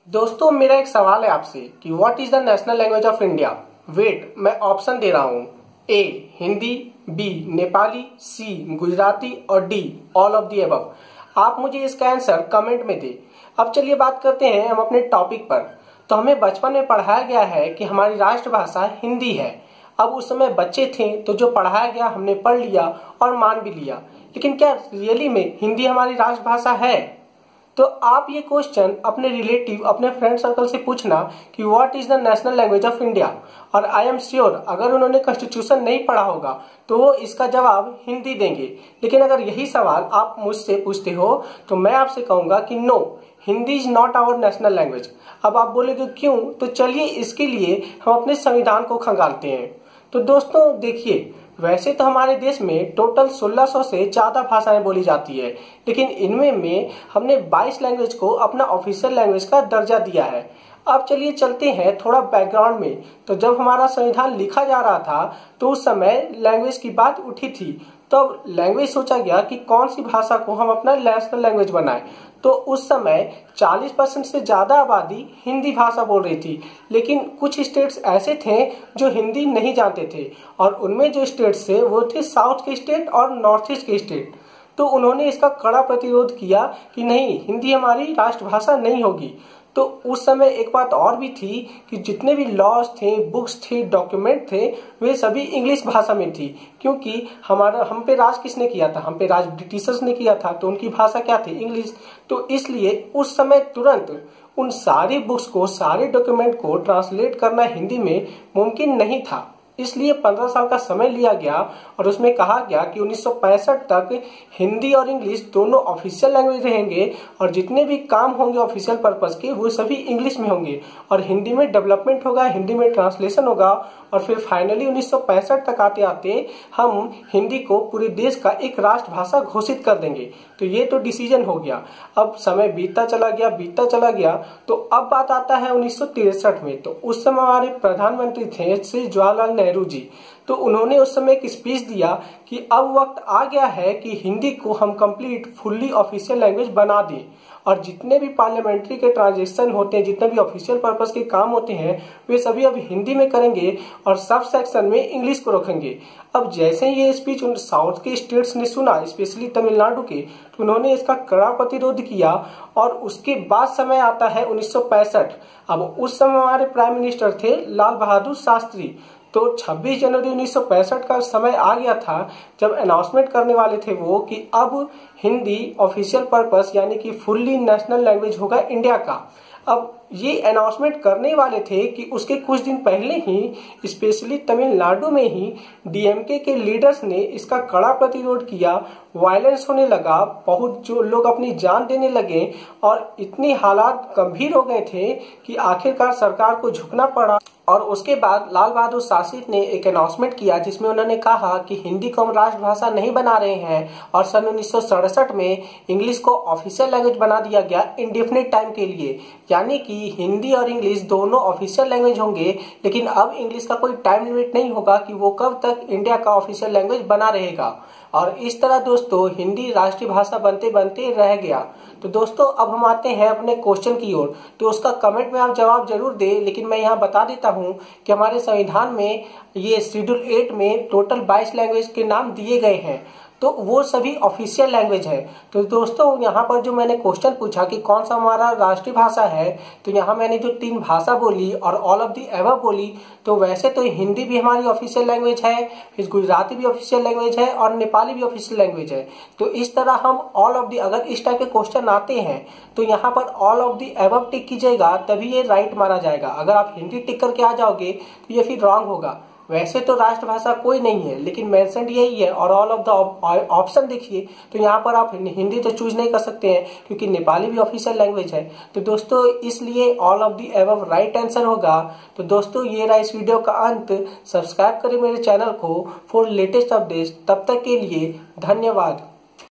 दोस्तों मेरा एक सवाल है आपसे कि what is the national language of India. Wait, मैं ऑप्शन दे रहा हूँ। A Hindi, B Nepali, C Gujarati और D all of the above. आप मुझे इसका आंसर कमेंट में दें। अब चलिए बात करते हैं हम अपने टॉपिक पर। तो हमें बचपन में पढ़ाया गया है कि हमारी राष्ट्रभाषा हिंदी है। अब उस समय बच्चे थे तो जो पढ़ाया गया हमने पढ़ लिया और मान भी लिया, लेकिन क्या रियली में हिंदी हमारी राष्ट्रभाषा है? तो आप ये क्वेश्चन अपने रिलेटिव, अपने फ्रेंड सर्कल से पूछना कि what is the national language of India, और आई एम श्योर अगर उन्होंने कॉन्स्टिट्यूशन नहीं पढ़ा होगा तो वो इसका जवाब हिंदी देंगे। लेकिन अगर यही सवाल आप मुझसे पूछते हो तो मैं आपसे कहूंगा कि no, Hindi is not our national language. अब आप बोलेगे क्यों? तो चलिए इसके लिए हम अपने संविधान को खंगालते हैं। तो दोस्तों देखिए, वैसे तो हमारे देश में टोटल 1600 से ज्यादा भाषाएं बोली जाती है, लेकिन इनमें में हमने 22 लैंग्वेज को अपना ऑफिशियल लैंग्वेज का दर्जा दिया है। अब चलिए चलते हैं थोड़ा बैकग्राउंड में। तो जब हमारा संविधान लिखा जा रहा था तो उस समय लैंग्वेज की बात उठी थी। तो अब लैंग्वेज सोचा गया कि कौन सी भाषा को हम अपना नेशनल लैंग्वेज बनाएं। तो उस समय 40% से ज्यादा आबादी हिंदी भाषा बोल रही थी, लेकिन कुछ स्टेट्स ऐसे थे जो हिंदी नहीं जानते थे, और उनमें जो स्टेट्स थे वो थे साउथ के स्टेट और नॉर्थ ईस्ट के स्टेट। तो उन्होंने इसका कड़ा प्रतिरोध किया कि नहीं, हिंदी हमारी राष्ट्रभाषा नहीं होगी। तो उस समय एक बात और भी थी कि जितने भी लॉज थे, बुक्स थे, डॉक्यूमेंट थे, वे सभी इंग्लिश भाषा में थी, क्योंकि हम पे राज किसने किया था? हम पे राज ब्रिटिशर्स ने किया था, तो उनकी भाषा क्या थी? इंग्लिश। तो इसलिए उस समय तुरंत उन सारी बुक्स को, सारे डॉक्यूमेंट को ट्रांसलेट करना हिंदी में मुमकिन नहीं था। इसलिए 15 साल का समय लिया गया और उसमें कहा गया कि 1965 तक हिंदी और इंग्लिश दोनों ऑफिशियल लैंग्वेज रहेंगे, और जितने भी काम होंगे ऑफिशियल पर्पस के वो सभी इंग्लिश में होंगे, और हिंदी में डेवलपमेंट होगा, हिंदी में ट्रांसलेशन होगा, और फिर फाइनली 1965 तक आते आते हम हिंदी को पूरे देश का एक राष्ट्रभाषा घोषित कर देंगे। तो ये तो डिसीजन हो गया। अब समय बीतता चला गया। तो अब बात आता है 1963 में। तो उस समय हमारे प्रधानमंत्री थे श्री जवाहरलाल नेहरू जी। तो उन्होंने उस समय एक स्पीच दिया कि अब वक्त आ गया है कि हिंदी को हम कंप्लीट फुल्ली ऑफिशियल लैंग्वेज बना दें, और जितने भी पार्लियामेंट्री के ट्रांजेक्शन होते हैं, जितने भी ऑफिशियल पर्पस के काम होते हैं, वे सभी अब हिंदी में करेंगे और सब सेक्शन में इंग्लिश को रखेंगे। अब जैसे ही ये स्पीच उन साउथ के स्टेट्स ने सुना, स्पेशली तमिलनाडु के, तो उन्होंने इसका कड़ा प्रतिरोध किया। और उसके बाद समय आता है 1965। अब उस समय हमारे प्राइम मिनिस्टर थे लाल बहादुर शास्त्री। तो 26 जनवरी 1965 का समय आ गया था जब अनाउंसमेंट करने वाले थे वो कि अब हिंदी ऑफिशियल पर्पस यानी कि फुल्ली नेशनल लैंग्वेज होगा इंडिया का। अब ये अनाउंसमेंट करने वाले थे कि उसके कुछ दिन पहले ही स्पेशली तमिलनाडु में ही डीएमके के लीडर्स ने इसका कड़ा प्रतिरोध किया। वायलेंस होने लगा, बहुत जो लोग अपनी जान देने लगे, और इतनी हालात गंभीर हो गए थे कि आखिरकार सरकार को झुकना पड़ा। और उसके बाद लाल बहादुर शास्त्री ने एक अनाउंसमेंट किया जिसमें उन्होंने कहा कि हिंदी को हम राष्ट्रभाषा नहीं बना रहे हैं, और सन 1967 में इंग्लिश को ऑफिशियल लैंग्वेज बना दिया गया इंडेफिनिट टाइम के लिए। यानी कि हिंदी और इंग्लिश दोनों ऑफिशियल लैंग्वेज होंगे, लेकिन अब इंग्लिश का कोई टाइम लिमिट नहीं होगा कि वो कब तक इंडिया का ऑफिशियल लैंग्वेज बना रहेगा। और इस तरह दोस्तों हिंदी राष्ट्रीय भाषा बनते बनते रह गया। तो दोस्तों अब हम आते हैं अपने क्वेश्चन की ओर। तो उसका कमेंट में आप जवाब जरूर दें, लेकिन मैं यहाँ बता देता हूँ कि हमारे संविधान में ये शेड्यूल 8 में टोटल 22 लैंग्वेज के नाम दिए गए हैं, तो वो सभी ऑफिशियल लैंग्वेज है। तो दोस्तों यहाँ पर जो मैंने क्वेश्चन पूछा कि कौन सा हमारा राष्ट्रीय भाषा है, तो यहाँ मैंने जो 3 भाषा बोली और ऑल ऑफ दी अबव बोली, तो वैसे तो हिंदी भी हमारी ऑफिशियल लैंग्वेज है, फिर गुजराती भी ऑफिशियल लैंग्वेज है, और नेपाली भी ऑफिशियल लैंग्वेज है। तो इस तरह हम ऑल ऑफ दी, अगर इस टाइप के क्वेश्चन आते हैं तो यहाँ पर all of the above tick कीजिएगा, तभी ये राइट माना जाएगा। अगर आप हिंदी टिक करके आ जाओगे तो ये फिर रॉन्ग होगा। वैसे तो राष्ट्रभाषा कोई नहीं है, लेकिन मेंशन यही है, और ऑल ऑफ द ऑप्शन देखिए तो यहाँ पर आप हिंदी तो चूज नहीं कर सकते हैं क्योंकि नेपाली भी ऑफिशियल लैंग्वेज है। तो दोस्तों इसलिए all of the above right answer होगा। तो दोस्तों ये रहा इस वीडियो का अंत। सब्सक्राइब करें मेरे चैनल को फॉर लेटेस्ट अपडेट्स। तब तक के लिए धन्यवाद।